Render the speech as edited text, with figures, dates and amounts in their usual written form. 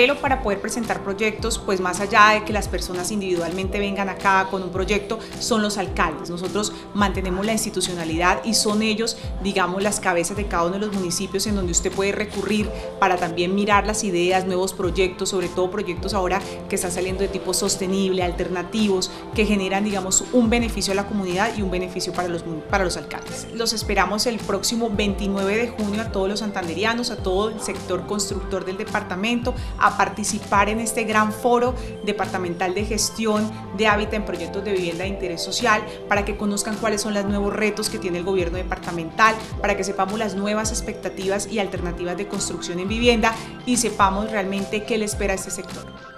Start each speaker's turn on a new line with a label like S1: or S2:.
S1: modelo para poder presentar proyectos, pues más allá de que las personas individualmente vengan acá con un proyecto, son los alcaldes. Nosotros mantenemos la institucionalidad y son ellos, digamos, las cabezas de cada uno de los municipios en donde usted puede recurrir para también mirar las ideas, nuevos proyectos, sobre todo proyectos ahora que están saliendo de tipo sostenible, alternativos, que generan, digamos, un beneficio a la comunidad y un beneficio para los alcaldes. Los esperamos el próximo 29 de junio a todos los santanderianos, a todo el sector constructor del departamento, a participar en este gran foro departamental de gestión de hábitat en proyectos de vivienda de interés social, para que conozcan cuáles son los nuevos retos que tiene el gobierno departamental, para que sepamos las nuevas expectativas y alternativas de construcción en vivienda y sepamos realmente qué le espera a este sector.